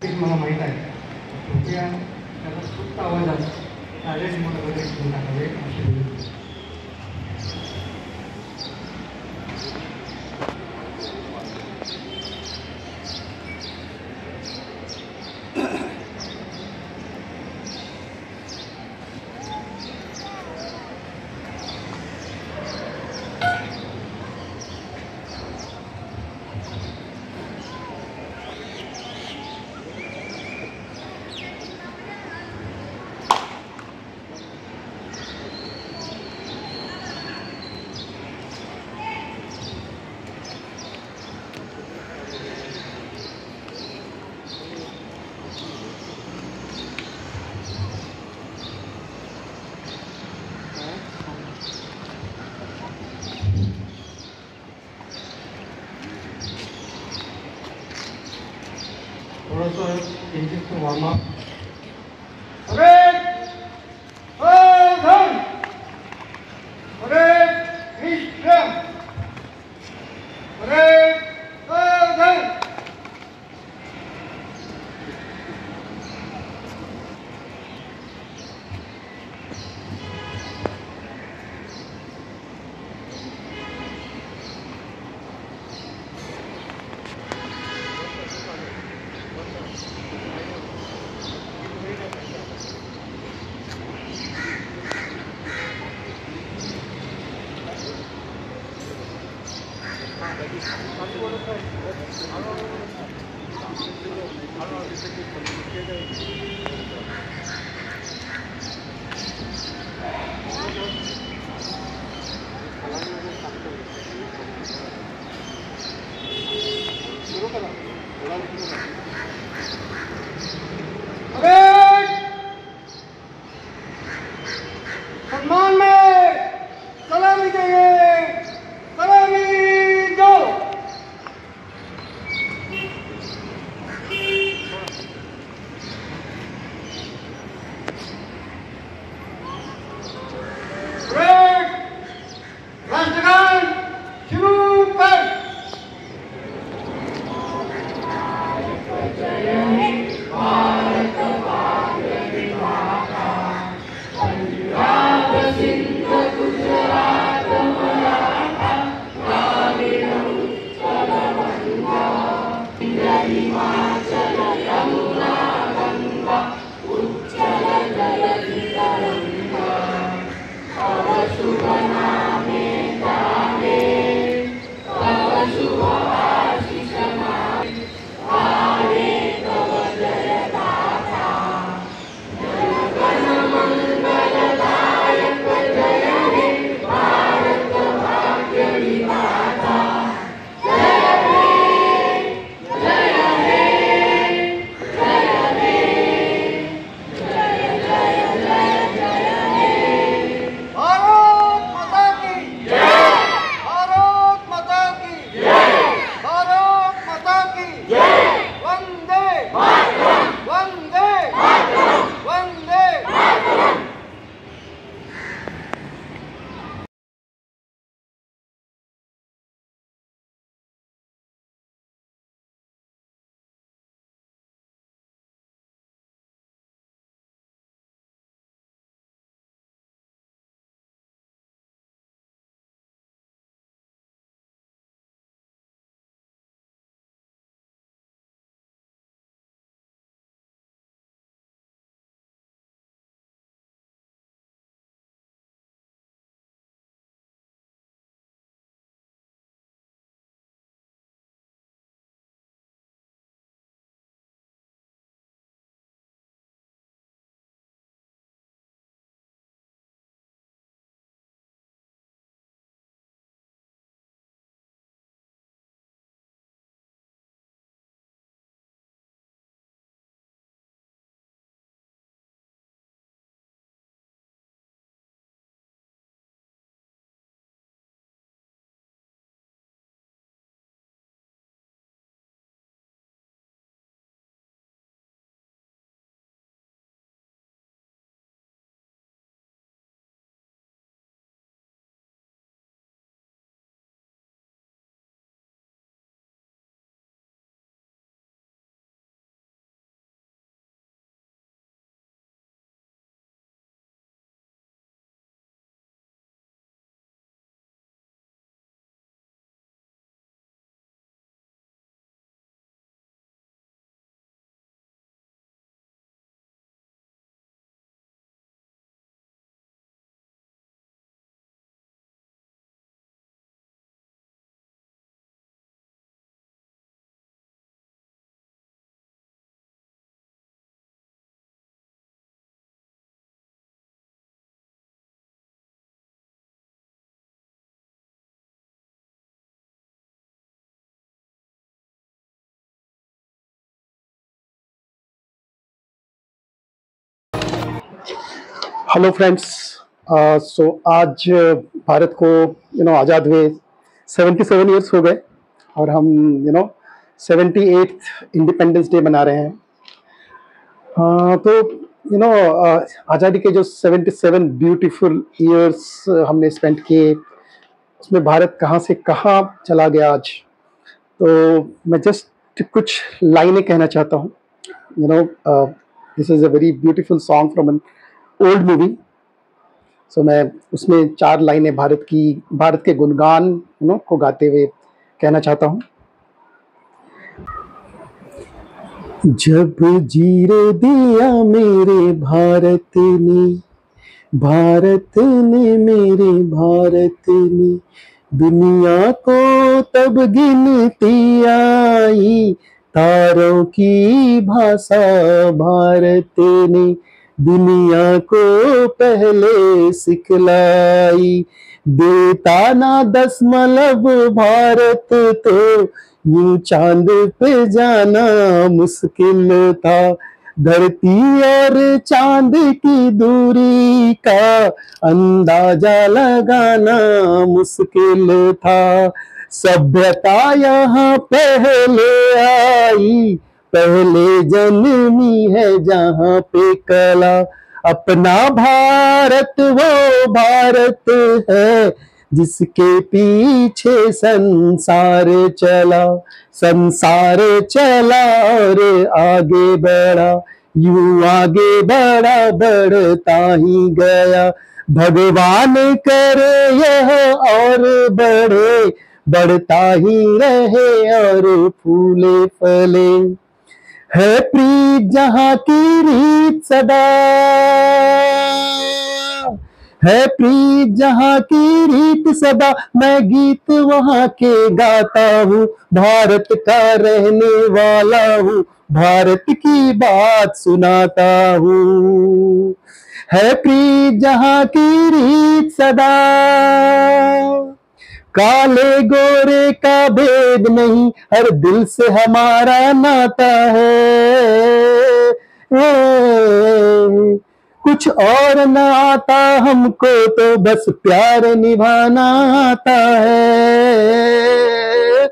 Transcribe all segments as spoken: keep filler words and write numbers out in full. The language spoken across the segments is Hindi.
मला माहीत आहे कृपया त्याला सुप्त आवाजात राजेश मोठ्याकडे घेऊन टाकावे अशी विनंती. थोडंसं किंचित वॉर्मअप. सम्मान में सलामी चाहिए. सलामी दो. Hello friends. सो आज भारत को यू नो आज़ाद हुए सतहत्तर इयर्स हो गए और हम you know seventy eighth independence day मना रहे हैं। uh, तो यू नो आज़ादी के जो सतहत्तर ब्यूटीफुल इयर्स हमने स्पेंड किए, उसमें भारत कहाँ से कहाँ चला गया आज। तो मैं जस्ट कुछ लाइनें कहना चाहता हूँ। You know this is a very beautiful song from an old movie. So मैं उसमें चार लाइनें भारत की भारत के गुणगान यू नो को गाते हुए कहना चाहता हूँ। जब जीरे दिया मेरे भारत ने, भारत ने मेरे भारत ने, दुनिया को तब गिनती आई, तारों की भाषा भारत ने दुनिया को पहले सिखलाई। देता ना दशमलव भारत तो यूं चांद पे जाना मुश्किल था। धरती और चांद की दूरी का अंदाजा लगाना मुश्किल था। सभ्यता यहाँ पहले आई, पहले जन्मी है जहाँ पे कला। अपना भारत वो भारत है जिसके पीछे संसार चला। संसार चला और आगे बढ़ा, यूं आगे बढ़ा बढ़ता ही गया। भगवान करे यह और बढ़े, बढ़ता ही रहे और फूले फले। है प्रीत जहाँ की रीत सदा, है प्रीत जहाँ की रीत सदा, मैं गीत वहाँ के गाता हूँ। भारत का रहने वाला हूँ, भारत की बात सुनाता हूँ। है प्रीत जहाँ की रीत सदा, काले गोरे का भेद नहीं, हर दिल से हमारा नाता है। कुछ और न आता हमको तो बस प्यार निभाना आता है।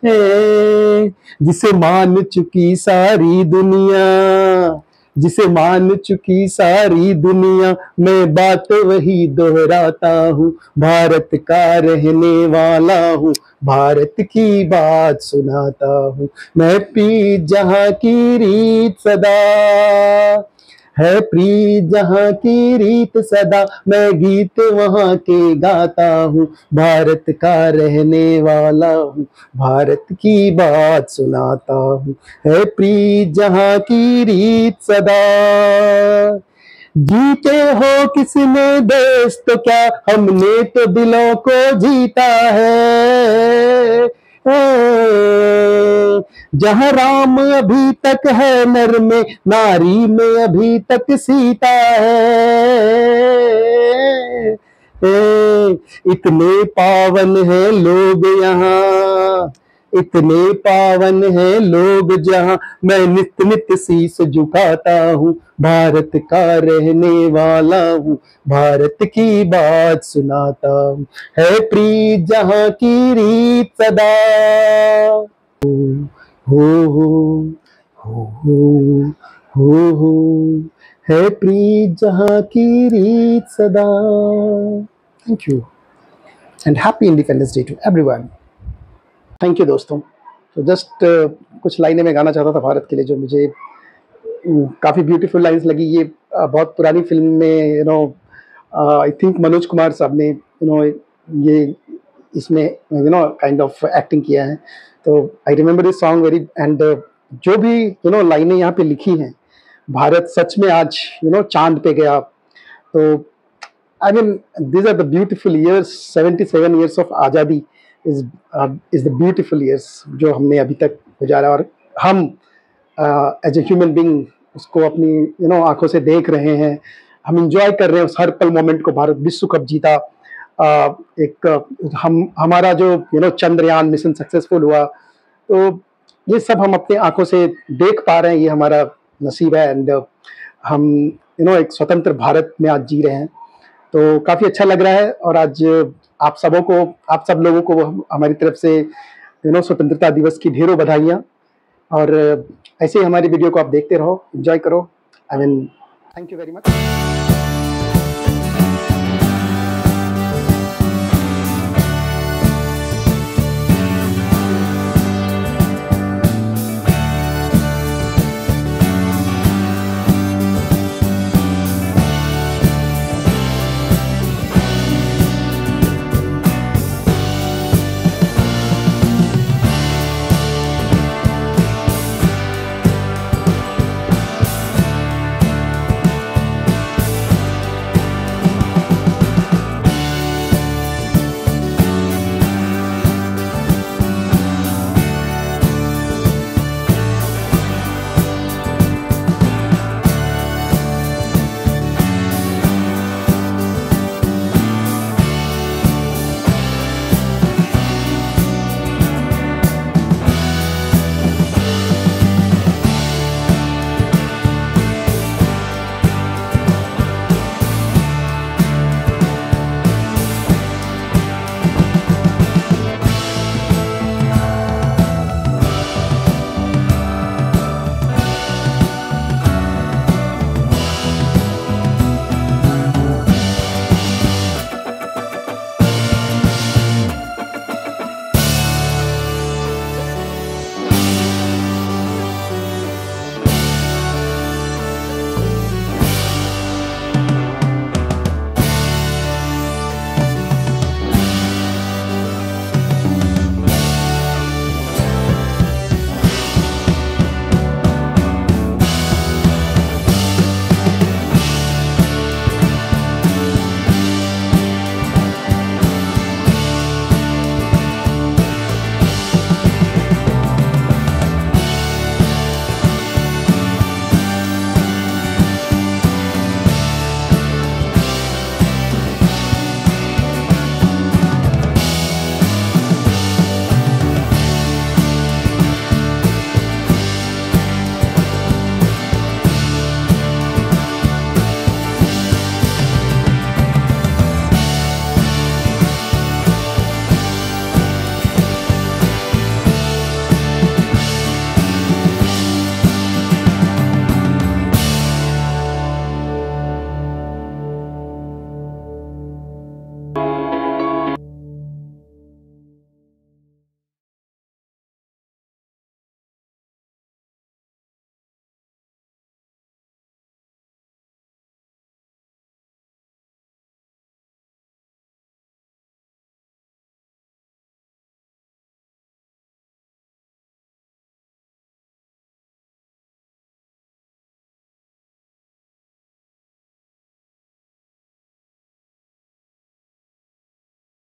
जिसे मान चुकी सारी दुनिया, जिसे मान चुकी सारी दुनिया, मैं बात वही दोहराता हूँ। भारत का रहने वाला हूँ, भारत की बात सुनाता हूँ। मैं प्रीत जहाँ की रीत सदा, है प्रीत जहाँ की रीत सदा, मैं गीत वहाँ के गाता हूँ। भारत का रहने वाला हूँ, भारत की बात सुनाता हूँ। है प्रीत जहाँ की रीत सदा। जीते हो किसने देश तो क्या, हमने तो दिलों को जीता है। जहाँ राम अभी तक है नर में, नारी में अभी तक सीता है। इतने पावन है लोग यहाँ, इतने पावन है लोग जहाँ, मैं नित नित शीस झुकाता हूँ। भारत का रहने वाला हूँ, भारत की बात सुनाता हूँ। है प्रीत जहाँ की रीत सदा। हो हो हो हो हो हो, है प्रीत जहाँ की रीत सदा। Thank you and happy independence day to everyone. Thank you दोस्तों। तो जस्ट uh, कुछ लाइनें मैं गाना चाहता था भारत के लिए, जो मुझे uh, काफ़ी ब्यूटीफुल लाइंस लगी। ये uh, बहुत पुरानी फिल्म में you know I think Manoj Kumar साहब ने यू नो ये इसमें you know kind of acting किया है। तो I remember this song very. And जो भी यू नो लाइनें यहाँ पे लिखी हैं, भारत सच में आज यू नो चांद पे गया। तो I mean these are the beautiful years, seventy-seven years of आज़ादी is uh, is the beautiful years जो हमने अभी तक गुजारा, और हम एज ए ह्यूमन बीइंग उसको अपनी यू नो आंखों से देख रहे हैं। हम इंजॉय कर रहे हैं उस हर पल मोमेंट को। भारत विश्व कप जीता, uh, एक uh, हम हमारा जो you know Chandrayaan mission successful हुआ, तो ये सब हम अपने आंखों से देख पा रहे हैं। ये हमारा नसीब है। एंड uh, हम यू नो एक स्वतंत्र भारत में आज जी रहे हैं। तो काफ़ी अच्छा लग रहा है, और आज आप सबों को, आप सब लोगों को हमारी तरफ से यू नो स्वतंत्रता दिवस की ढेरों बधाइयाँ। और ऐसे ही हमारी वीडियो को आप देखते रहो, एंजॉय करो। I mean thank you very much.